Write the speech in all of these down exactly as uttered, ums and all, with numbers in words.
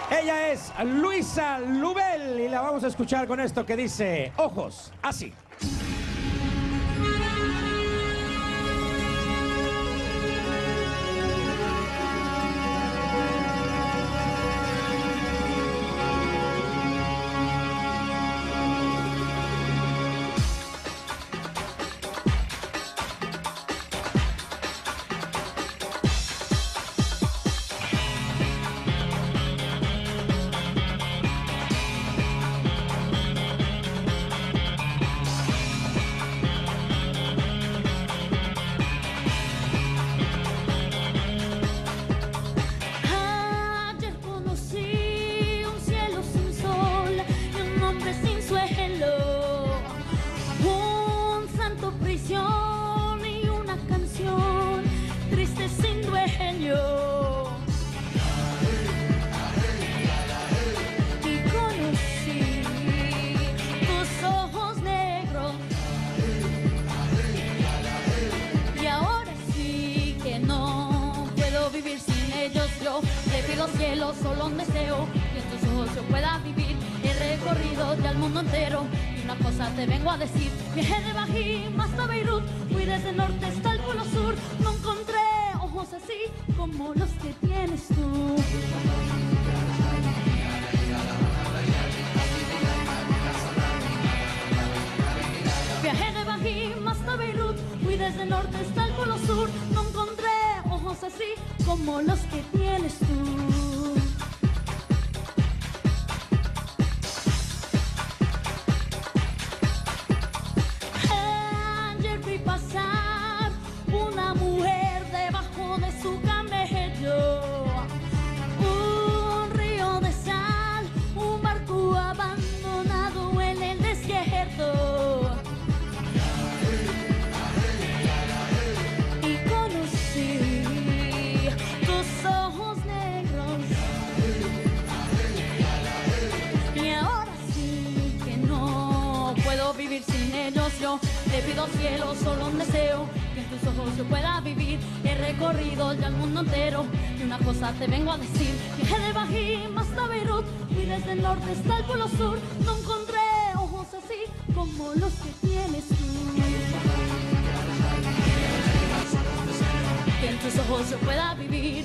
Ella es Luisa Lubell y la vamos a escuchar con esto que dice Ojos, así. Le pido cielo, solo un deseo, que en tus ojos yo pueda vivir. He recorrido ya el mundo entero y una cosa te vengo a decir. Viajé de Bajín hasta Beirut, fui desde el norte hasta el polo sur. No encontré ojos así como los que tienes tú. Viajé de Bajín hasta Beirut, fui desde el norte hasta el polo sur. No encontré ojos así como los que tienes tú. Ayer vi pasar una mujer debajo de su camello, un río de sal, un barco abandonado en el desierto. Vivir sin ellos yo le pido al cielo, solo un deseo, que en tus ojos yo pueda vivir. He recorrido ya el mundo entero y una cosa te vengo a decir. Viajé de Bajín hasta Beirut, fui desde el norte hasta el polo sur. No encontré ojos así como los que tienes tú. Que en tus ojos yo pueda vivir.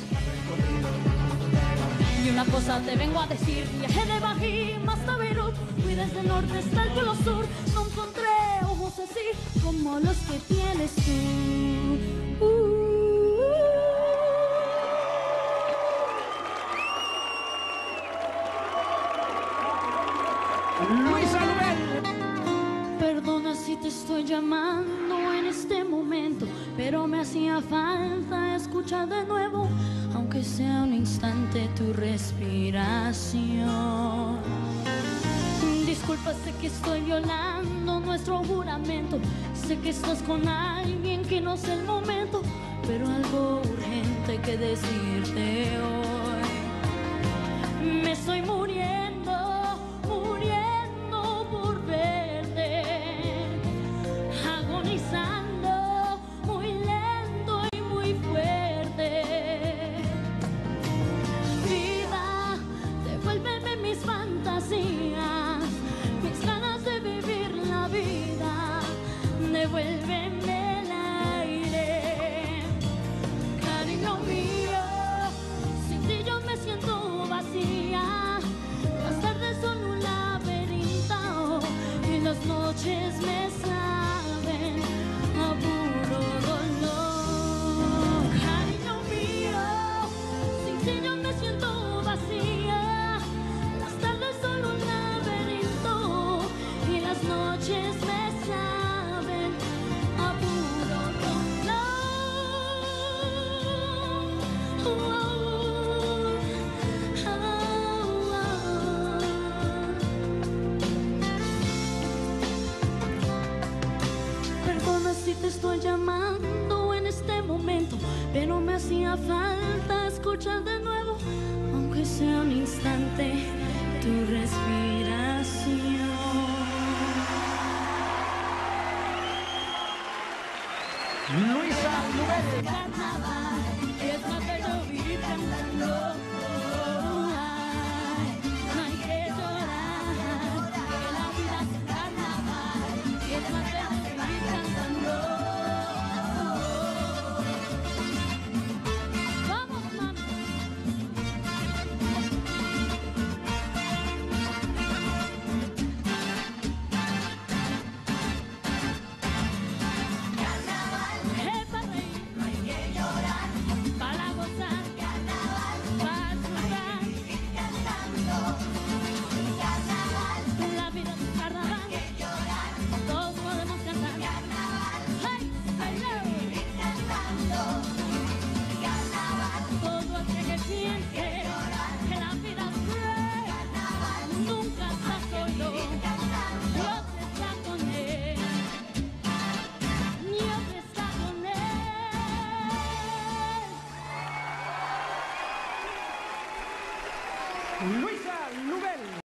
Y una cosa te vengo a decir. Viajé de Bajín hasta Beirut, fui desde el norte hasta el polo sur. No encontré ojos así como los que tienes tú. uh, Luisa Lubell. Perdona si te estoy llamando en este momento, pero me hacía falta escuchar de nuevo, aunque sea un instante, tu respiración. Disculpa, sé que estoy violando nuestro juramento, sé que estás con alguien que no sé el momento, pero algo urgente que decirte hoy. Me estoy muriendo, muriendo por verte, agonizando muy lento y muy fuerte. Vida, devuélveme mis fantasías, mis ganas de vivir la vida, devuélveme el aire. Cariño mío, sin ti yo me siento vacía. Las tardes son un laberinto y las noches me saben a puro dolor. Cariño mío, sin ti yo me siento vacía. Las tardes son un laberinto y las noches me saben a puro dolor. Oh, oh, oh, oh. Perdona si te estoy llamando en este momento, pero me hacía falta escuchar de nuevo, Luisa, Lubell.